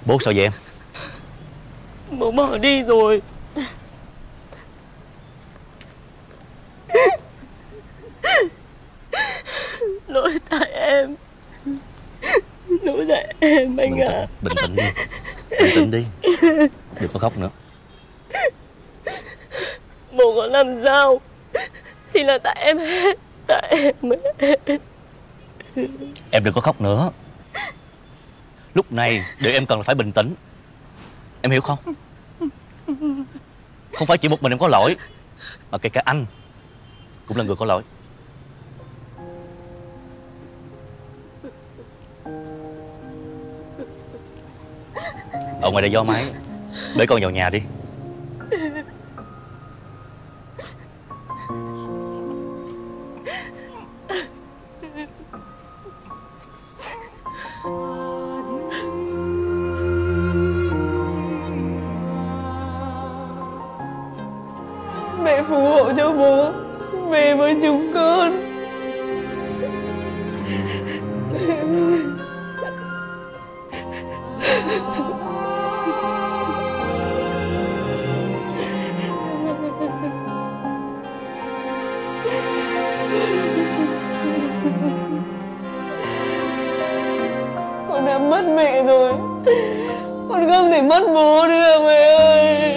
Bố sao vậy em? Bố bỏ đi rồi. Lỗi tại em. Lỗi tại em anh ạ. Bình tĩnh đi. Bình tĩnh đi. Đừng có khóc nữa. Bố có làm sao thì là tại em hết. Tại em hết. Em đừng có khóc nữa. Lúc này điều em cần là phải bình tĩnh. Em hiểu không? Không phải chỉ một mình em có lỗi, mà kể cả anh cũng là người có lỗi. Ở ngoài đây gió máy, bế con vào nhà đi. Mẹ phù hộ cho bố về với chúng con. Con đã mất mẹ rồi, con không thể mất bố được mẹ ơi.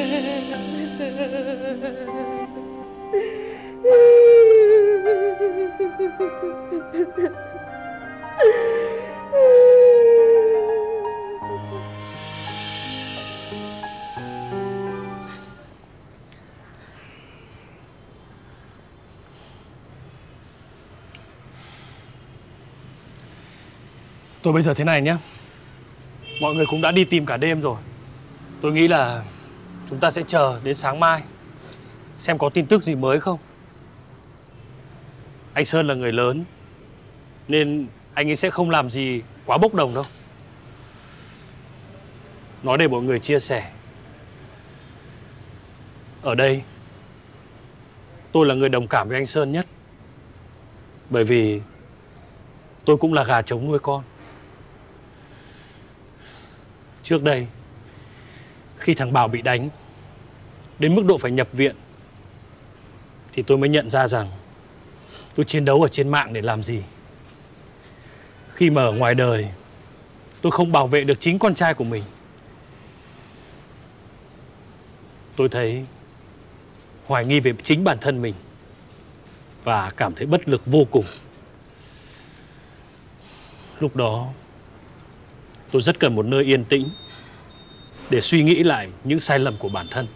Tôi bây giờ thế này nhé. Mọi người cũng đã đi tìm cả đêm rồi. Tôi nghĩ là chúng ta sẽ chờ đến sáng mai xem có tin tức gì mới không. Anh Sơn là người lớn nên anh ấy sẽ không làm gì quá bốc đồng đâu. Nói để mọi người chia sẻ. Ở đây tôi là người đồng cảm với anh Sơn nhất. Bởi vì tôi cũng là gà trống nuôi con. Trước đây, khi thằng Bảo bị đánh đến mức độ phải nhập viện, thì tôi mới nhận ra rằng tôi chiến đấu ở trên mạng để làm gì. Khi mà ở ngoài đời, tôi không bảo vệ được chính con trai của mình. Tôi thấy hoài nghi về chính bản thân mình và cảm thấy bất lực vô cùng. Lúc đó tôi rất cần một nơi yên tĩnh để suy nghĩ lại những sai lầm của bản thân.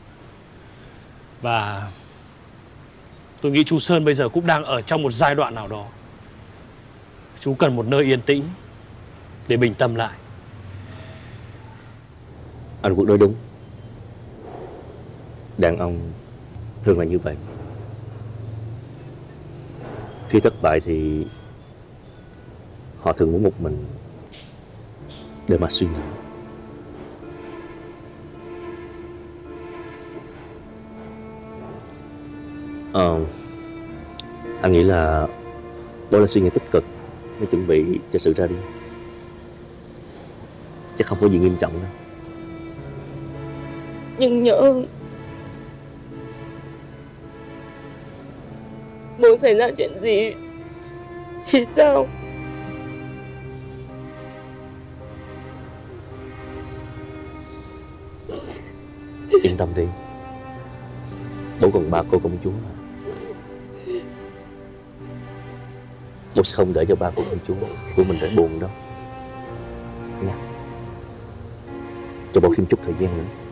Và tôi nghĩ chú Sơn bây giờ cũng đang ở trong một giai đoạn nào đó. Chú cần một nơi yên tĩnh để bình tâm lại. Anh Quốc nói đúng. Đàn ông thường là như vậy. Khi thất bại thì họ thường muốn một mình để mà suy nghĩ. Anh nghĩ là đó là suy nghĩ tích cực để chuẩn bị cho sự ra đi. Chắc không có gì nghiêm trọng đâu. Nhưng nhỡ bố xảy ra chuyện gì thì sao? Yên tâm đi. Bố còn ba cô công chúa mà. Bố sẽ không để cho ba cô công chúa của mình phải buồn đâu nha. Cho bố thêm chút thời gian nữa.